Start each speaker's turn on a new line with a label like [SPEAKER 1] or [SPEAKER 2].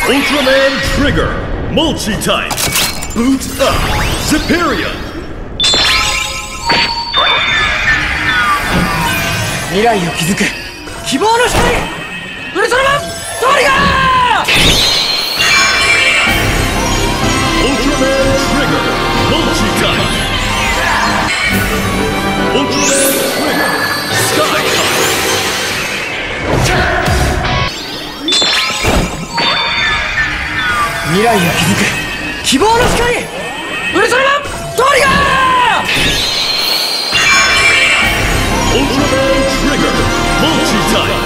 [SPEAKER 1] Ultraman Trigger Multi-Type Boot Up Superior
[SPEAKER 2] 未来を築く希望の光ウルトラマントリガー
[SPEAKER 1] Ultraman Trigger Multi-Type Ultraman Trigger Sky Type
[SPEAKER 2] 未来を築く希望の光ウルトラマントリガー
[SPEAKER 1] Ultraman Trigger Multi-Type